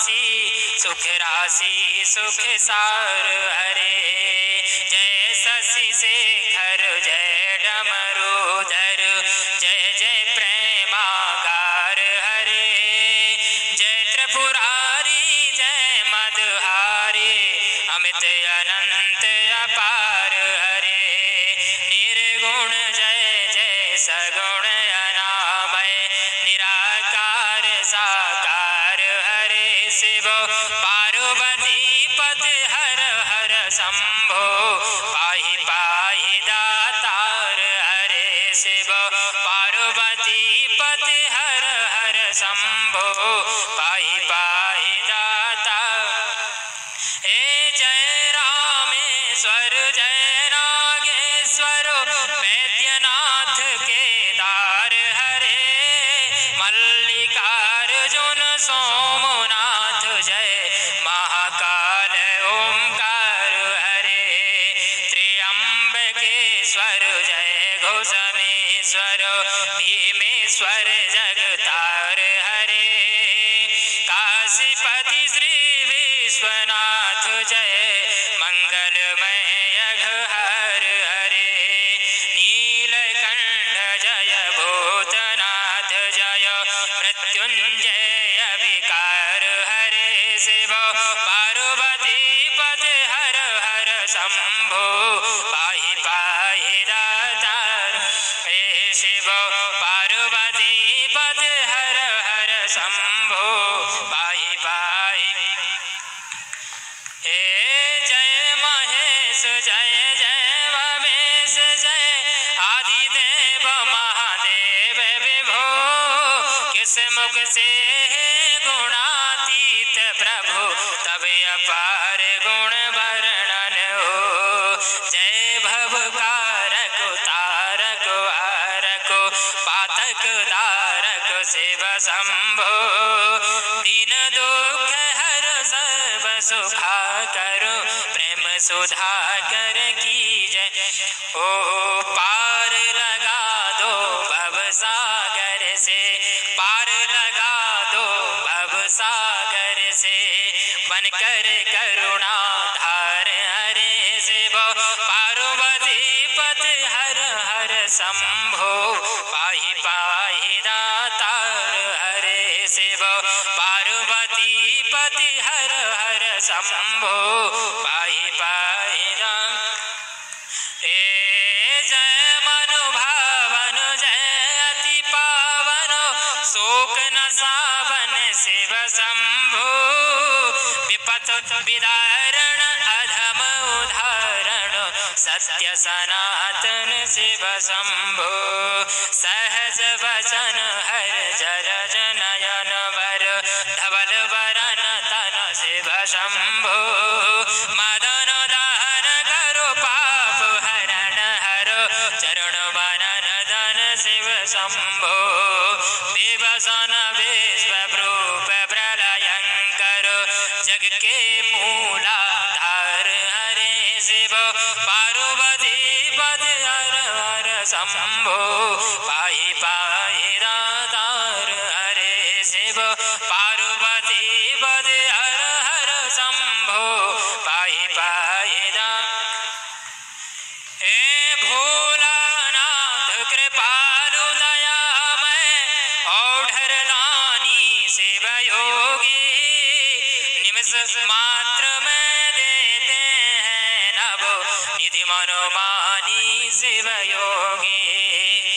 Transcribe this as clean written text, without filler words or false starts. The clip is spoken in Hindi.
राशि सुख राशि सुख सार हरे। जय शशि शेखर जय डमरूधर जय जय प्रेमागार हरे। जय त्रिपुरारी जय मदहारी अमित अनंत अपार हरे। निर्गुण जय जय सगुण अनामय निराकार साकार हरे। शिव पार्वती पति हर हर शंभो पाहि पाहि दातार हरे। शिव पार्वती पति हर हर शंभो पाहि पाहि दातार। हे जय रामेश्वर जय नागेश्वर वैद्यनाथ केदार हरे। मल्लिकार्जुन सोमनाथ जय महाकाल ओंकार हरे। त्र्यंबकेश्वर जय घोषमेश्वर भीमेश्वर जगतार हरे। काशीपति श्री विश्वनाथ जय मंगलमय यज्ञहर हरे। नीलकंठ जय भूतनाथ जय मृत्युंजय विकार हरे। शिव पार्वती पति हर हर शंभो पाहि पाहि दातार। हे शिव पार्वती पति हर हर शंभो पाहि पाहि। हे जय महेश जय जय महेश जय आदिदेव महादेव विभो। किस मुख से गुणातीत प्रभु तब अपार गुण वर्णन हो। जय भवकारक तारक वारक पातक दारक शिव शंभो। दीन दुख हर सर्व सुखा करो प्रेम सुधा कर की जय। ओ पार लगा दो भव सागर से पार लगा दो भव सागर से बनकर करुणा धार हरे। शिव पार्वती पति हर हर शंभो पाहि पाहि दातार हरे। शिव पार्वती पति हर हर शंभो पाहि पाहि दातार। हे जय मनुभावन जय अति पावन शोक न सावन शिव शंभो। विपत विदारण अधम उदाहरण सत्य सनातन शिव शंभो। सहज वचन हर जर जनयन वर धवल वरन तन शिव शंभो। मदन दहन करो पाप हरण हरो चरण वरन धन शिव शंभो। विवसन विश्व रूप प्रलयंकर जग के मूलाधार हरे। शिव पार्वती पति हर हर शंभो पाहि पाहि दातार हरे। शिव पार्वती पति हर हर शंभो पाहि पाहि दातार। हे भोलानाथ कृपालु दयामय औढ़र दानी शिव योगी। निमिष मात्र में देते हैं नभ निधि मनोमानी शिव योगी।